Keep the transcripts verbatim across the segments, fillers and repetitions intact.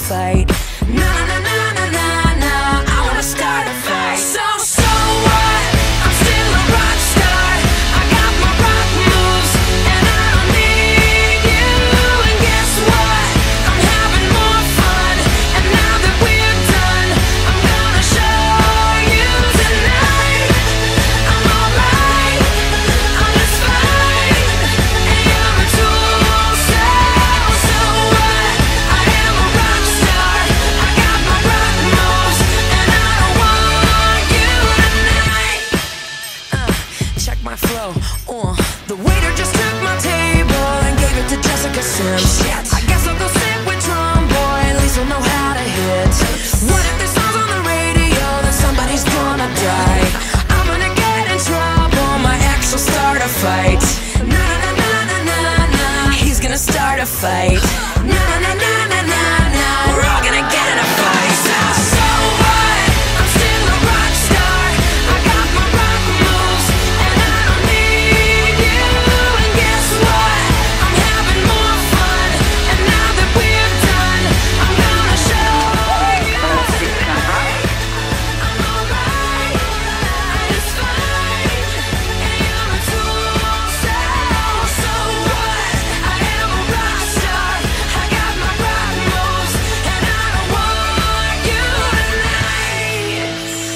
fight. Na na na na na na, I wanna start a fight. So so what? I'm still a rock star. I got my rock moves, and I don't need you. And guess what? I'm having more fun. And now that we're done, I'm gonna show you tonight. I'm alright, I'm just fine. And you're a tool, so so what? I am a rock star. I got my rock moves, and I don't want you tonight. Uh, check my flow. Uh, the waiter just took my table and gave it to Jessica Sims. Shit. I guess I'll go sit with Drum Boy. At least I'll know how to hit. What if this song's on the radio? Then somebody's gonna die. I'm gonna get in trouble. My ex will start a fight. Na na na na na na. He's gonna start a fight. Na na na na na na na. We're all gonna get in a fight. So, so what? I'm still a rock star. I got my rock moves, and I don't need you. And guess what? I'm having more fun. And now that we're done, I'm gonna show you. I'm alright, I'm just fine. And you're a tool, so so what? I am a rock star. I got my rock moves, and I don't want you tonight.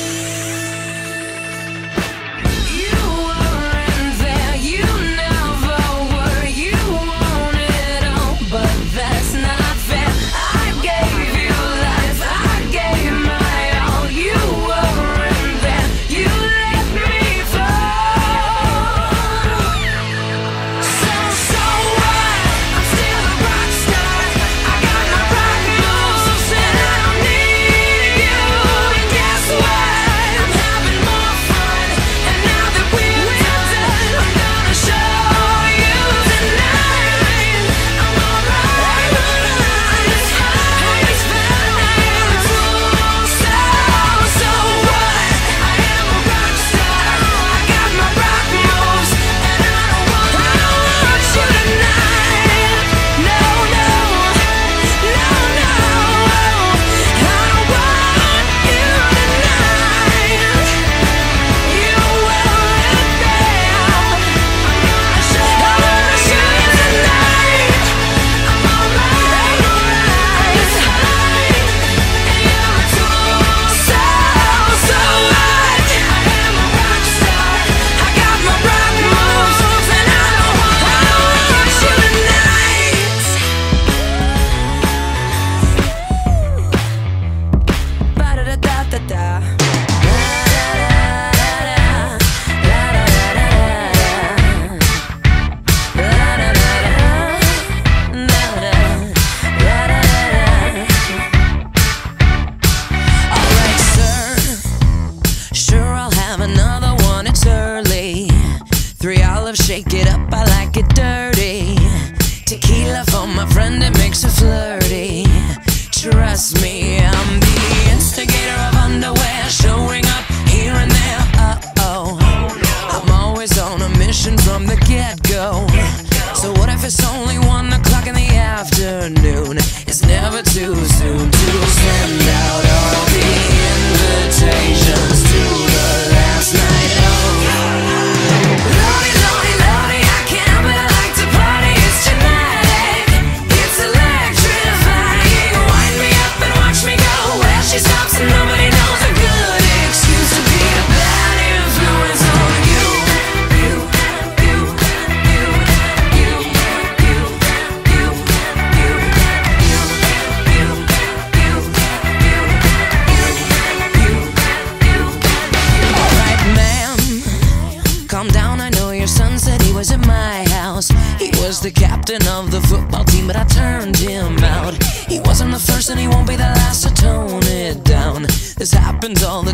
You weren't there, you never were. You want it all, but that's not fair. I gave you life, I gave my all. You weren't there, you let me fall. So, so what? I'm still a rock star. I got my rock moves, and I don't need you. And guess what? I'm having more fun. And now that we're done, I'm gonna show you tonight. I'm alright, I'm just fine. It's fine. So, so what? I am a rock star. I got my rock moves, and I don't want, I don't want you tonight. No, no, no, no. I don't want you tonight. You weren't there. I'm gonna show, I'm gonna show you tonight. I'm alright, it's fine. And you're a tool, so so what? I am a rock star. I got my rock moves, and I don't want, I don't want you tonight. Ba da da da da da. Alright, sir. Sure, I'll have another one. It's early. Three olives, shake it up. I like it dirty. Tequila for my friend, it makes her flirty. Trust me, I'm the instigator of underwear, showing up here and there. Uh oh. I'm always on a mission from the get-go. So what if it's only one o'clock in the afternoon? It's never too soon to send out all the invitations to the last night of. Lordy, lordy, lordy, I can't, but I like to party. It's genetic, it's electrifying. Wind me up and watch me go. Where she stops and nobody knows. A good excuse to be a bad influence on you. You, you, you, you, you, you, you, you, you, you, you, you. Alright, ma'am, calm down. I know your son said he was at my house. He was the captain of the football team, but I turned him out. He wasn't the first and he won't be the last, to tone it down. This happens all the